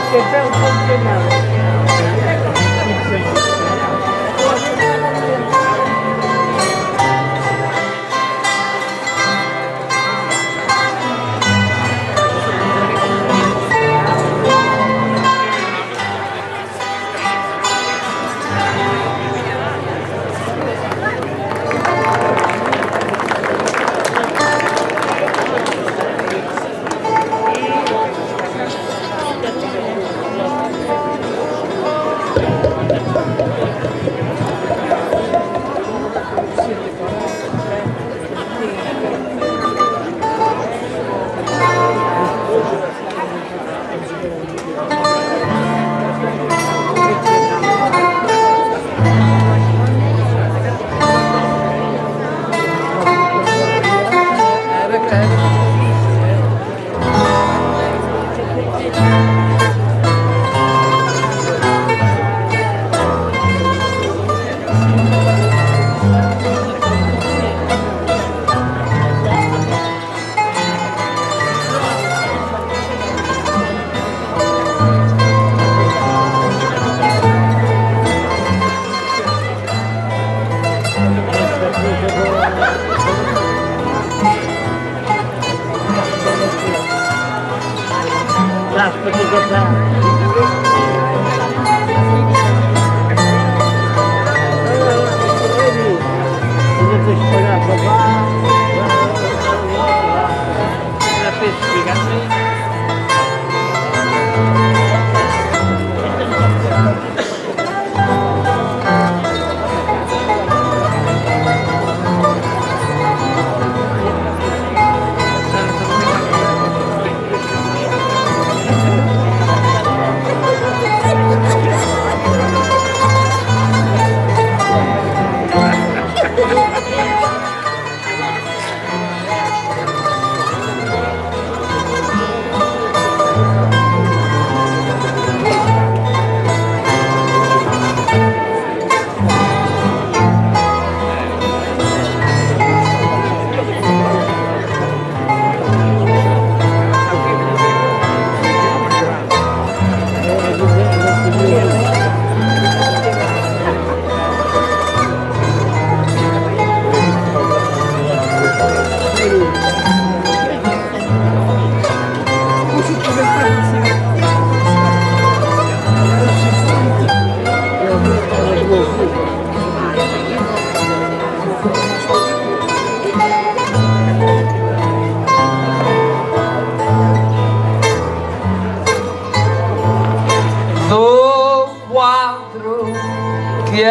que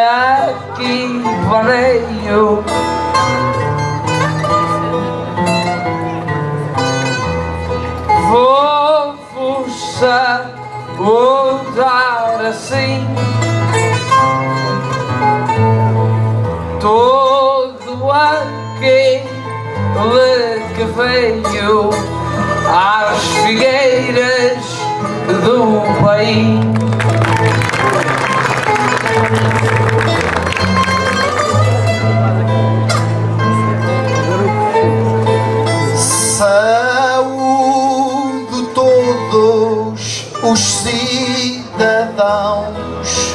aqui veio. Vou-vos saudar assim, todo aquele que veio às figueiras do país. Saúdo todos os cidadãos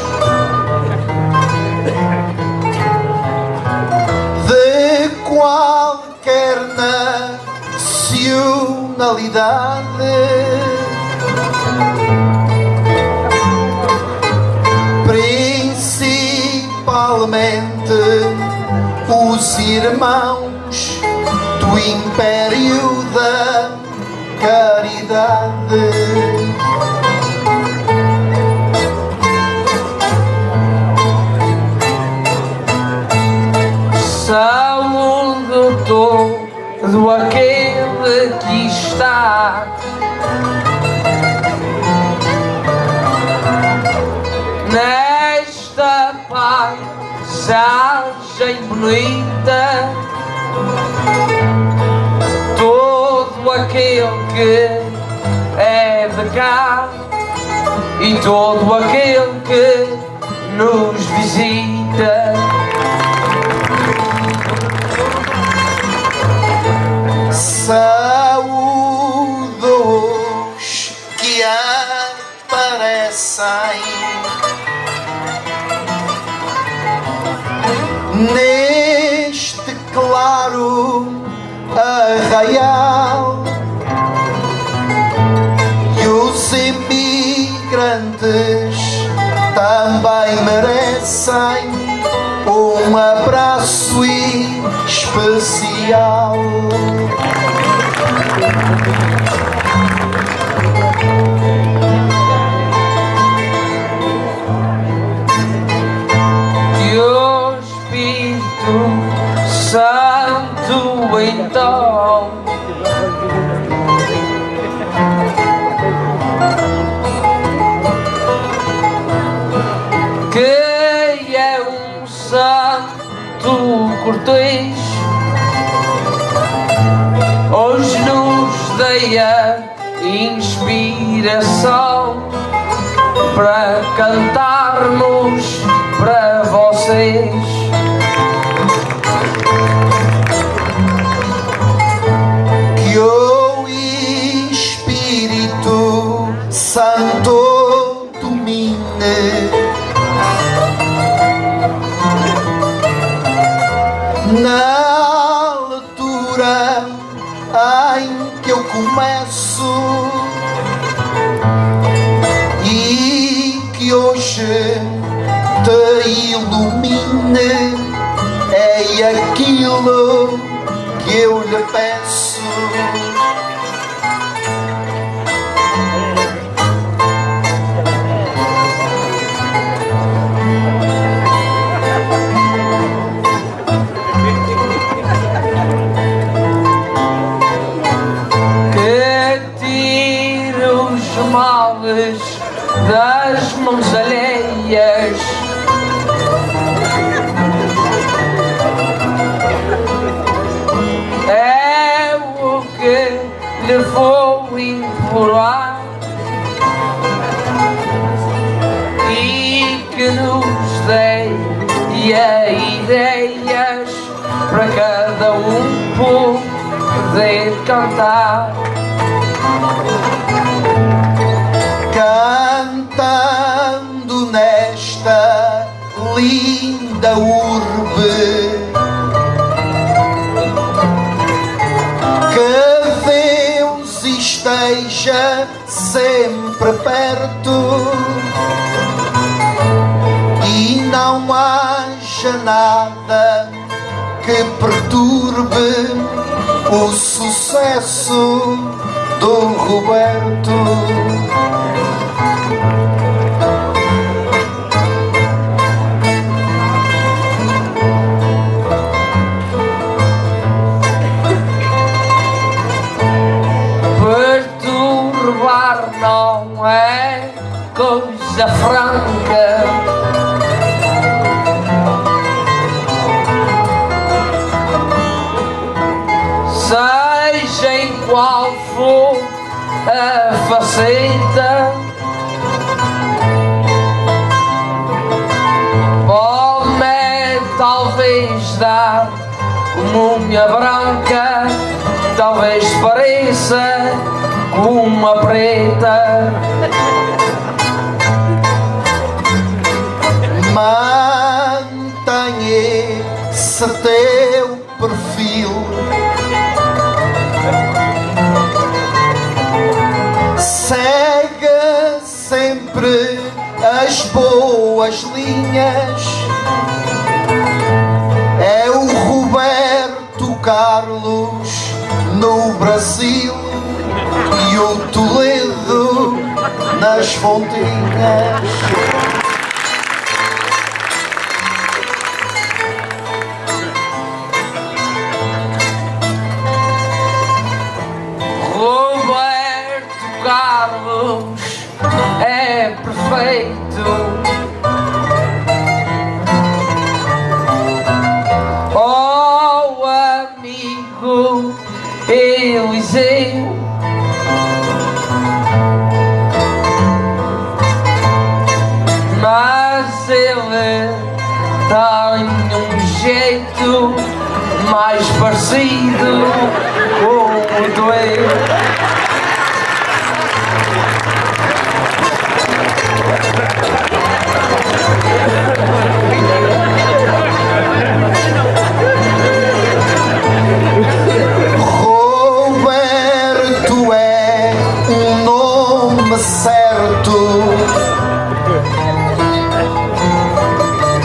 de qualquer nacionalidade, principalmente os irmãos do Império da Caridade. Saúdo todo aquele que está nesta paisagem bonita, todo aquele que é de cá e todo aquele que nos visita. Saúdo-os que aparecem merecem um abraço especial. Que o Espírito Santo então que é um santo cortês, hoje nos dei a inspiração para cantarmos para vocês. Que o Espírito Santo domine na altura em que eu começo e que hoje te ilumine, é aquilo que eu lhe peço. Males das mãos alheias, é o que lhe vou implorar, e que nos dê ideias para cada poder cantar. Cantando nesta linda urbe, que Deus esteja sempre perto e não haja nada que perturbe o sucesso do Roberto. Perturbar não é coisa franca, seja em qual for a faceta, pode-me talvez dar como unha branca, talvez pareça como uma preta. Mantenha esse teu perfil, segue sempre as boas linhas, é o Roberto Carlos no Brasil e o Toledo nas Fontinhas. Carlos é perfeito, oh amigo Eliseu, mas ele tem um jeito mais parecido com o teu. Roberto é um nome certo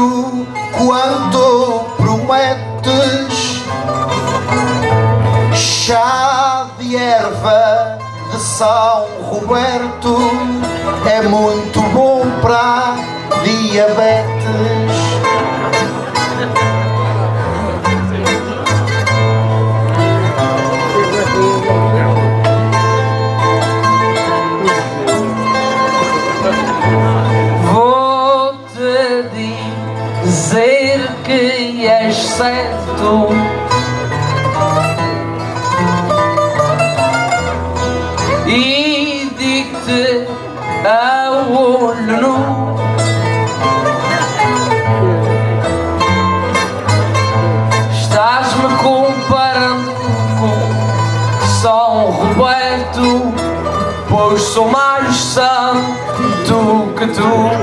ouro quando prometes. Chá de erva de São Roberto é muito bom para diabetes. Vou-te dizer que és certo. E digo-te a olho nu: estás-me comparando com São Roberto, pois sou mais santo que tu.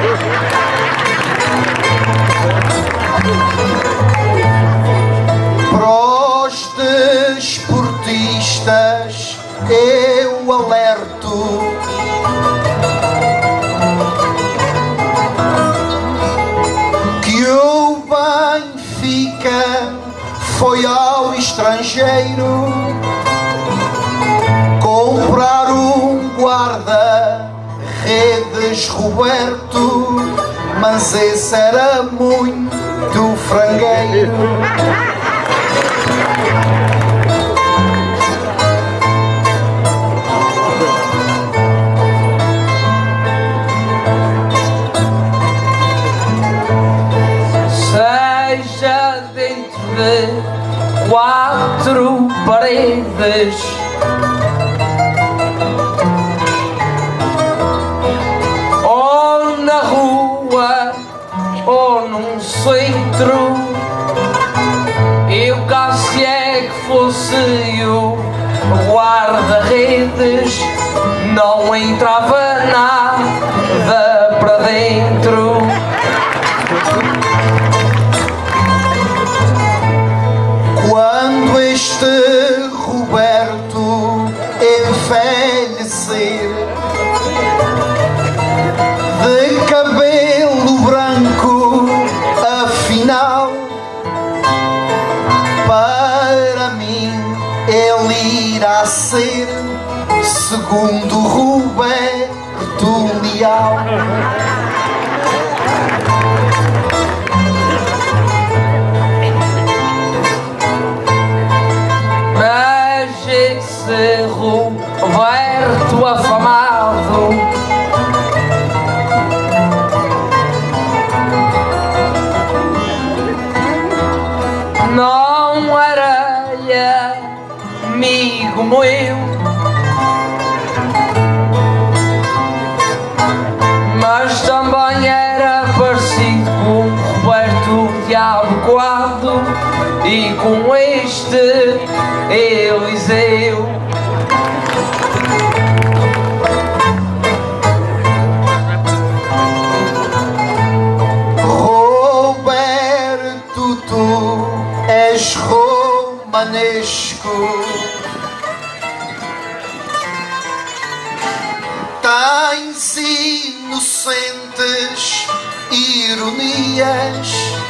Para os desportistas eu alerto: que o Benfica foi ao estrangeiro comprar um guarda-redes Roberto, mas esse era muito frangueiro. Seja dentro de quatro paredes, ou na rua, ou num centro, eu cá se é que fosse o guarda-redes, não entrava nada para dentro. Quando este Roberto envelhecer, de cabelo branco, afinal, para mim ele irá ser segundo Roberto Leal. Mas esse Roberto afamado não era amigo meu, mas também era parecido com Roberto Diabo Coado e com este Eliseu. Roberto, tu és romanesco, tens inocentes ironias,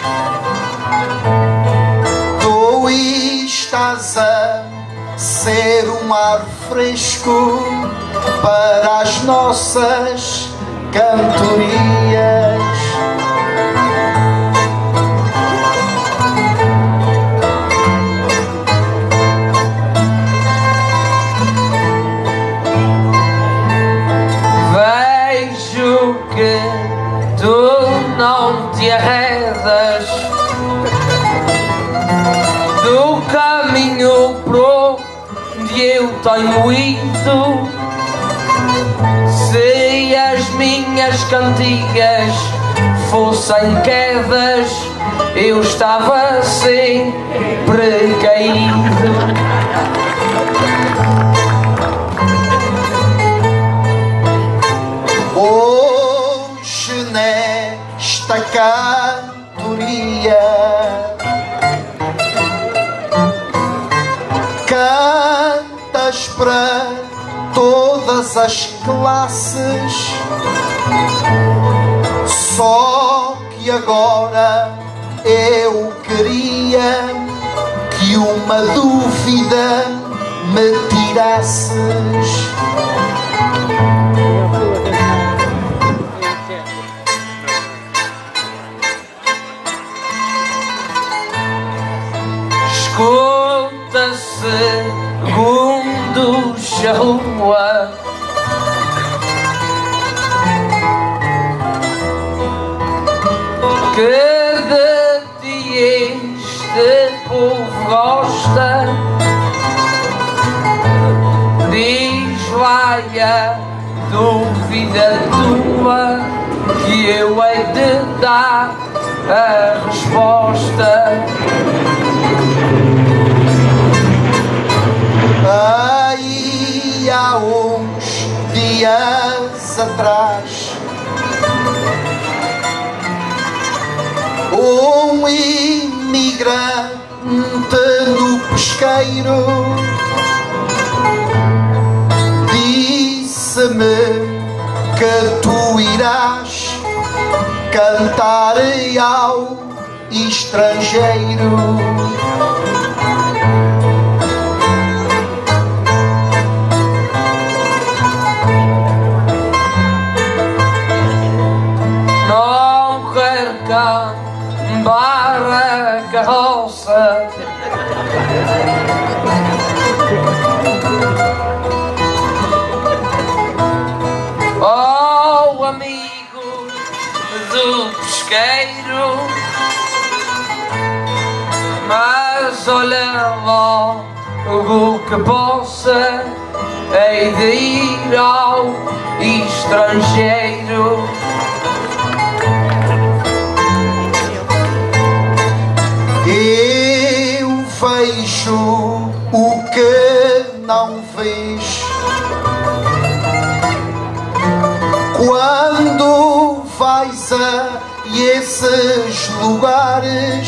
tu estás a ser um ar fresco para as nossas cantorias. Vejo que tu não te arredas do caminho por onde eu tenho ido. Se as minhas cantigas fossem quedas, eu estava sempre caído. Hoje nesta cantoria cantas para todas as classes, só que E agora eu queria que uma dúvida me tirasses. Escuta segundos a rua, que de ti este povo gosta. Diz, vai a dúvida tua, que eu hei de dar a resposta. Aí há uns dias atrás, um imigrante no pesqueiro disse-me que tu irás cantar ao estrangeiro. Não quero cambar a carroça, oh amigo do pesqueiro, mas olha logo que possa, hei de ir ao estrangeiro. Eu vejo o que não vês quando vais a esses lugares.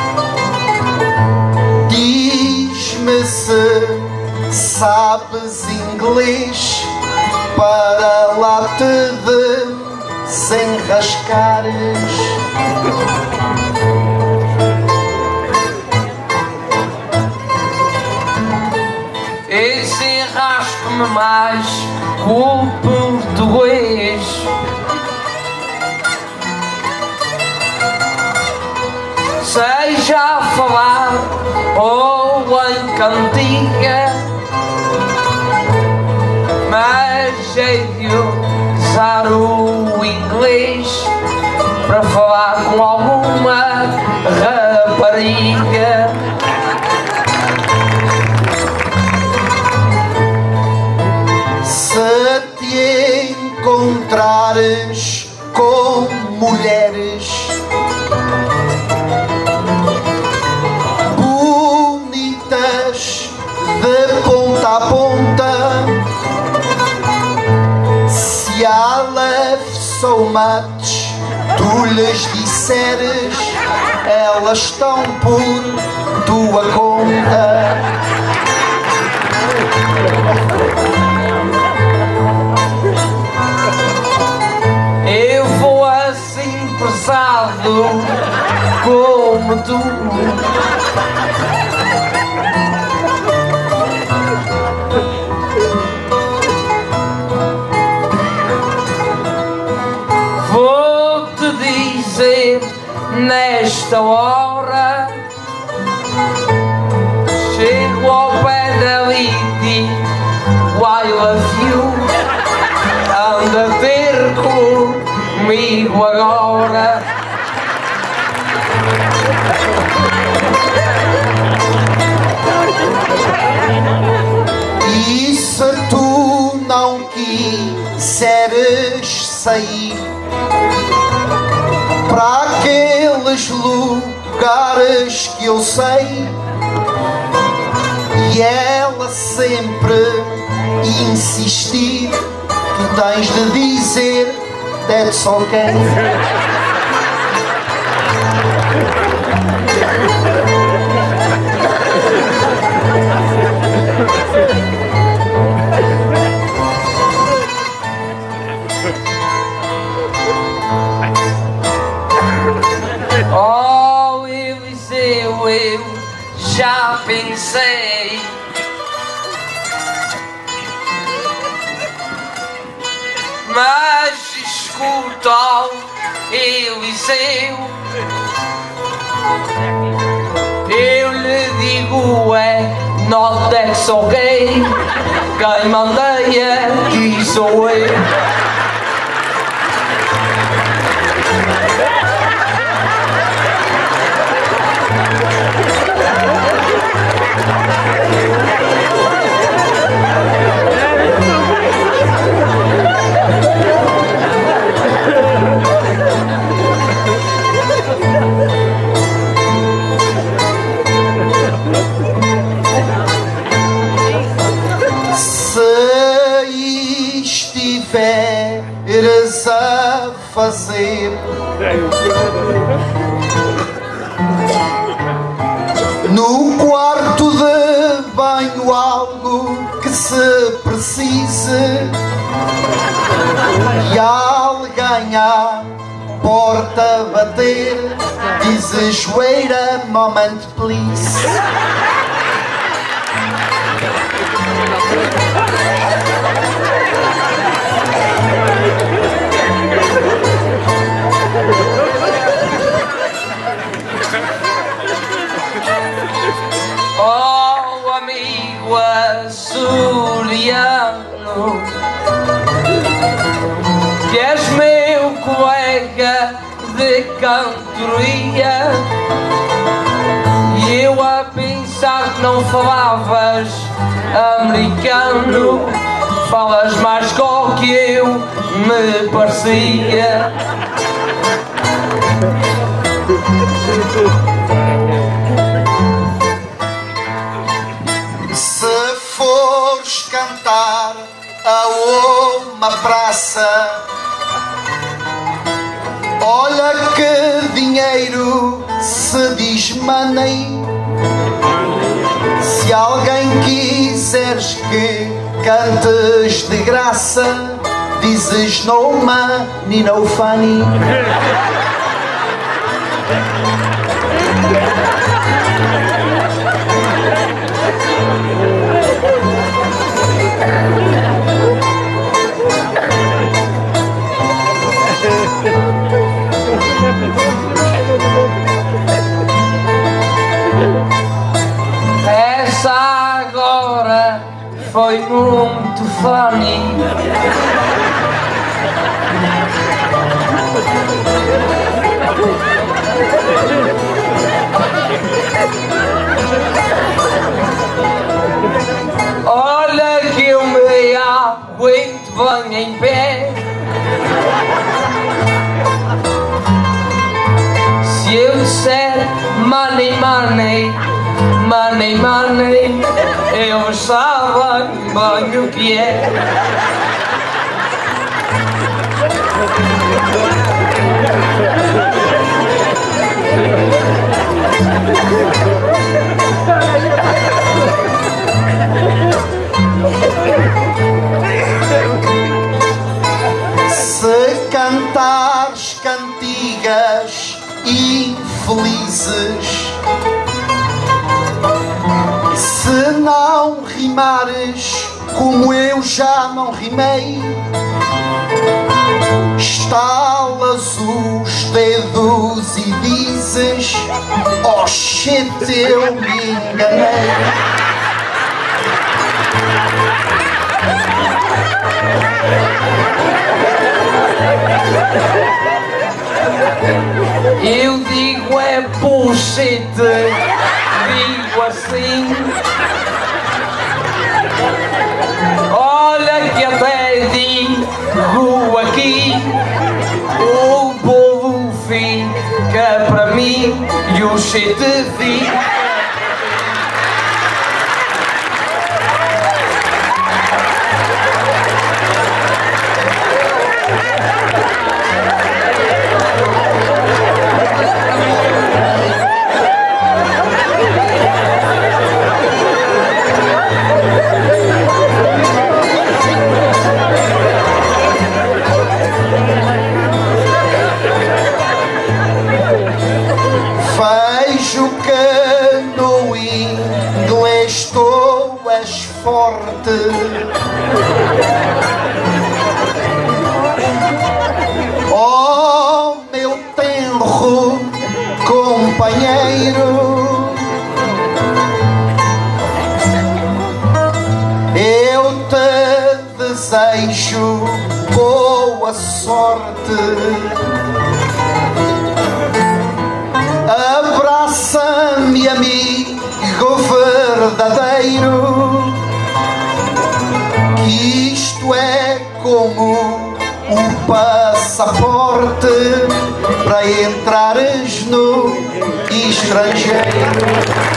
Diz-me se sabes inglês para lá te desenrascares. Desenrasco-me mais com o português, seja a falar ou em cantiga, mas hei de usar o inglês para falar com alguma rapariga. Se te encontrares com mulheres bonitas de ponta a ponta, se I love so much tu lhes disseres, elas estão por tua conta. Eu vou assim pesado como tu, vou-te dizer nesta hora, chego ao pé dali e digo I love you, anda a ter comigo agora. E se tu não quiseres sair para aqueles lugares que eu sei, e ela sempre insistir, tu tens de dizer that's okay. Oh, Eliseu, eu já pensei. Mas escuta, oh, Eliseu, eu lhe digo é not that's okay. Quem mandei aqui sou eu. Estiveres a fazer no quarto de banho algo que se precise e alguém à porta bater, dizes wait a moment please. Oh, amigo açoriano, que és meu colega de cantoria, e eu a pensar que não falavas americano, falas mais com que eu me parecia. Se fores cantar a uma praça, olha que dinheiro se diz money. Se alguém quiseres que cantes de graça, dizes no money, no funny. Essa agora foi muito funny. Olha que eu me aguento bem em pé. Se eu disser money, money, money, money, eles sabem bem o que é. Se cantares cantigas infelizes, se não rimares como eu já não rimei, estalas os dedos e dizes oh shit, eu me enganei. Eu digo é bullshit, digo assim. Olha que até digo aqui, o povo fica para mim e o shit fica. Vejo que no inglês tu és forte. Oh, meu tenro companheiro, eu te desejo boa sorte. Abraça-me, amigo verdadeiro, que isto é como um passaporte para entrares no estrangeiro.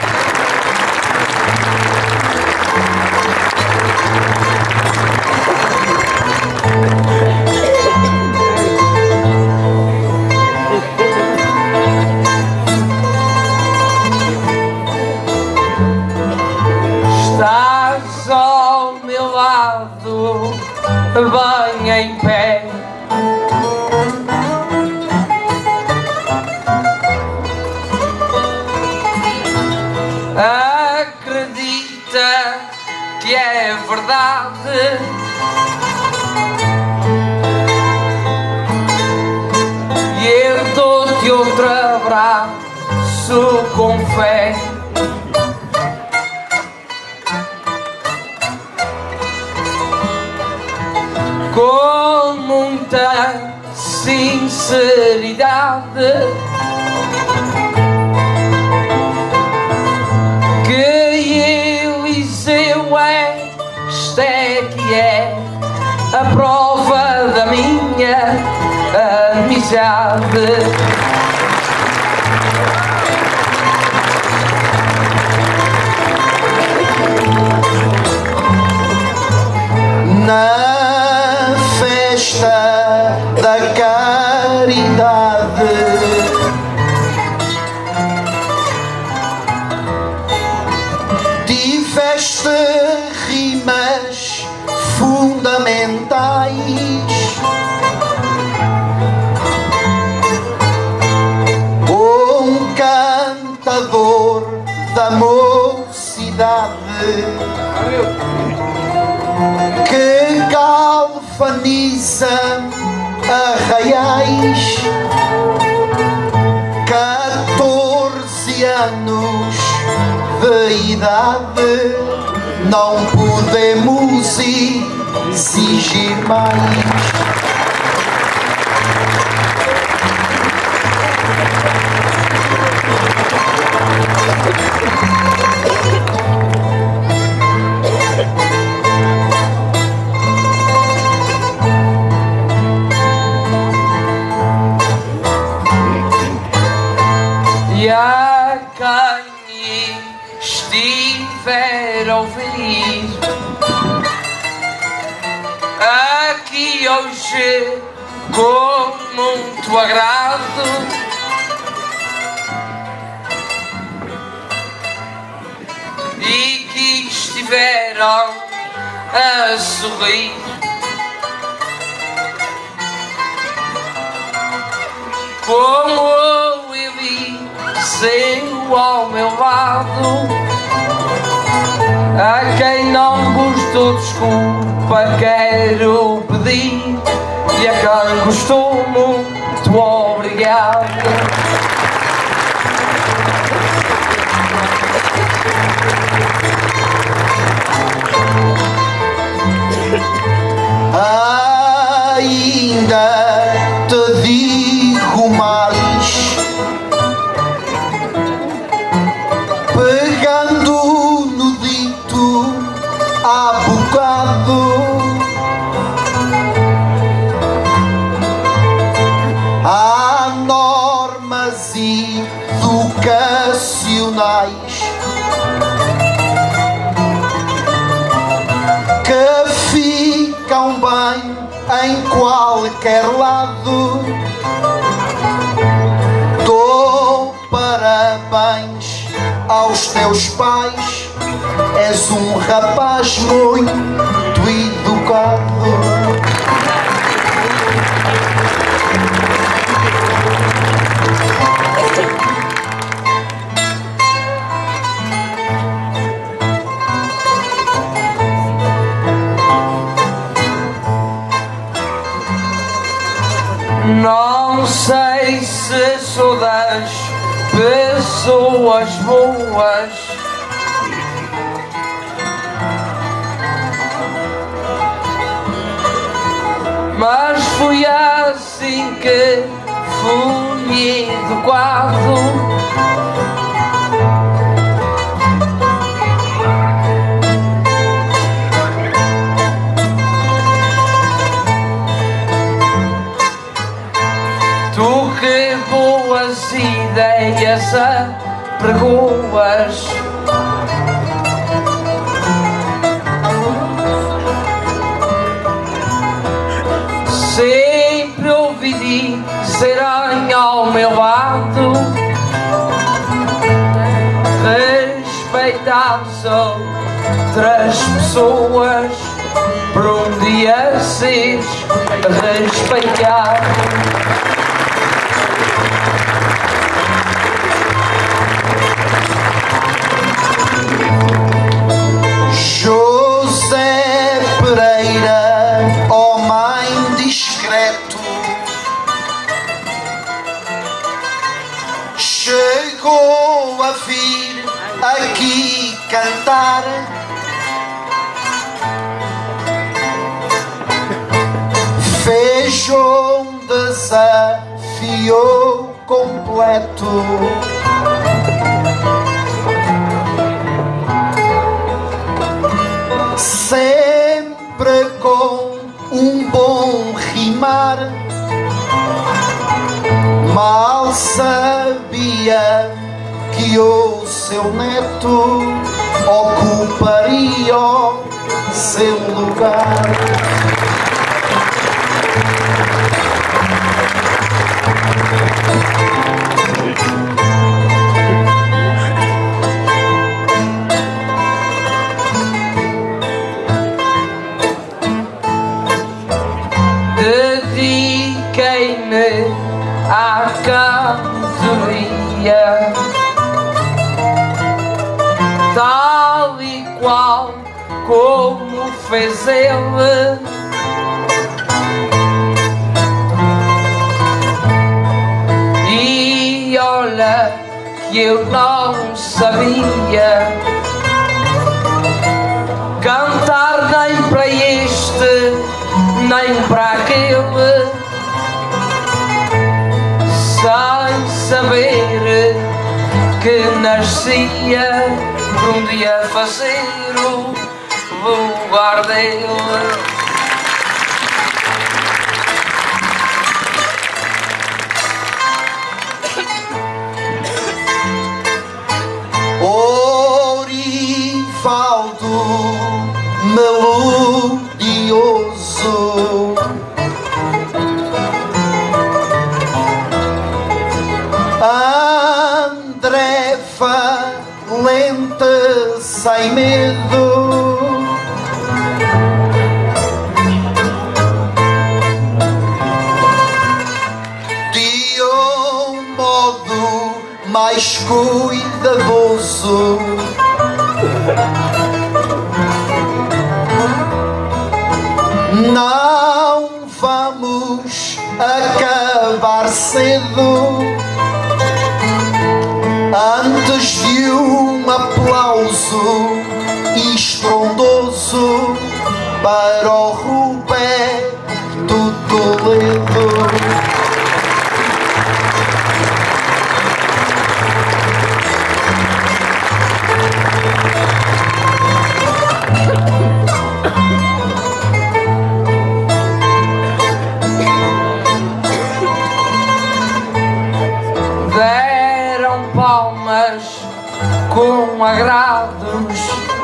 Estás ao meu lado, bem em pé. Acredita que é verdade. E eu dou-te outro abraço com fé. Com muita sinceridade, que Eliseu é, esta é que é a prova da minha amizade. Na festa da caridade tiveste rimas fundamentais, um cantador da mocidade que galvaniza arraiais. 14 anos de idade, não podemos exigir mais. E a quem estiver a ouvir aqui hoje com muito agrado, e que estiveram a sorrir, como Eliseu ao meu lado, a quem não gostou desculpa quero pedir, e a quem gostou muito obrigado. Ainda te digo mais, pegando no dito há bocado, há normas educacionais que ficam bem em qualquer lado. Dou parabéns aos teus pais, és um rapaz muito educado. pessoas boas. Mas fui assim que fui educado. Tu que boas ideias apregoas. Sempre ouvi dizerem ao meu lado: respeitados outras pessoas, por um dia seres respeitado. José Pereira, homem discreto, chegou a vir aqui cantar. Fez um desafio completo. Sempre com um bom rimar. Mal sabia que o seu neto ocuparia o seu lugar. Dediquei-me à cantoria, tal e qual como fez ele. E olha que eu não sabia cantar nem para este nem para aquele, sem saber que nascia por um dia fazer o lugar dele. Orivaldo melodioso, André valente sem medo, de um modo mais cuidadoso. Não vamos acabar cedo antes de um aplauso estrondoso para o Roberto Toledo. Deram palmas com agrados,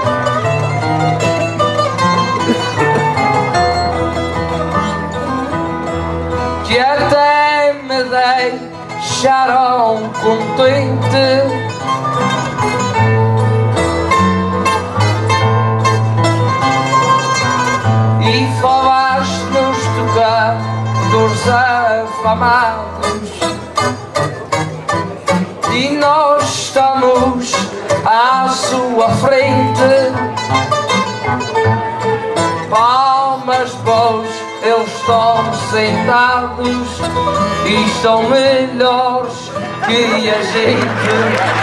que até me deixaram contente. E falaste-nos tocadores afamados, e nós estamos à sua frente. Palmas boas, eles estão sentados e estão melhores que a gente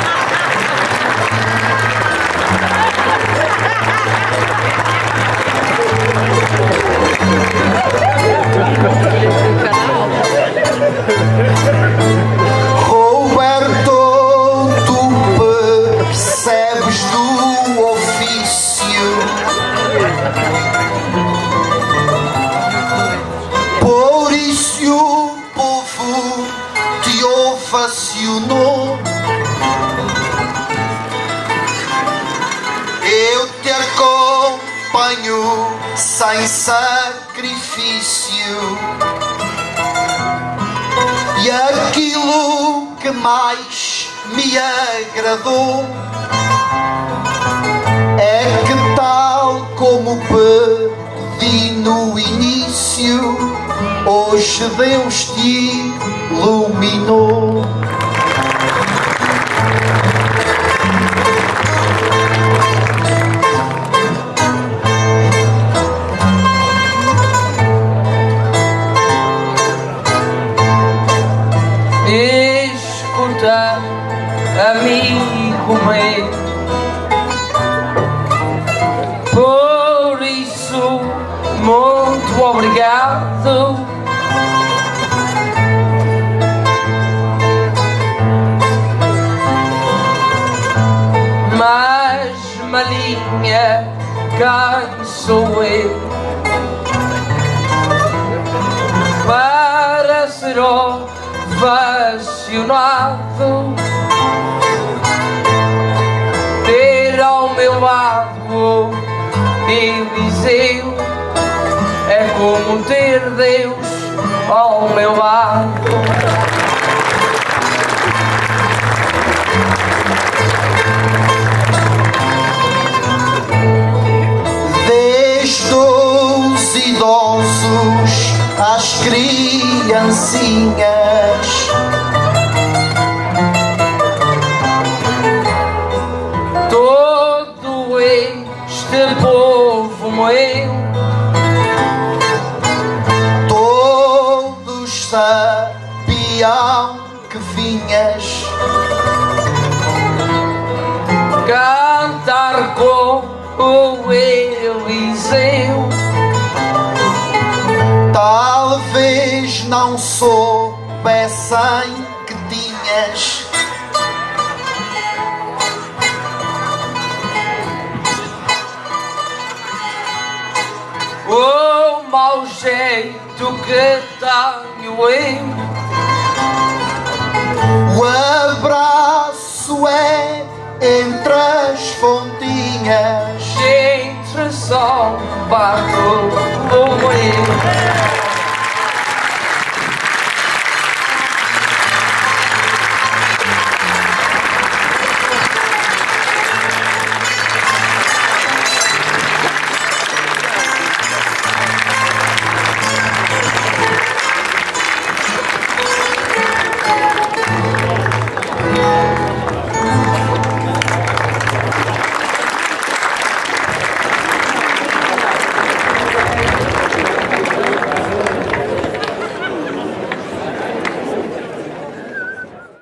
Roberto, tu percebes do ofício, por isso o povo te ovacionou. Eu te acompanho sem sacrifício, e aquilo que mais me agradou é que, tal como pedi no início, hoje Deus te iluminou. Escuta, amigo meu, por isso muito obrigado. Mas malinha, quem sou eu para ser ovacionado? Ter ao meu lado o Eliseu é como ter Deus ao meu lado. Desde os idosos às criancinhas, todo este povo meu, todos sabiam que vinhas cantar com o Eliseu. Talvez não soubessem que tinhas o mau jeito que tenho eu. o abraço é entre as fontinhas, Entre São Bartolomeu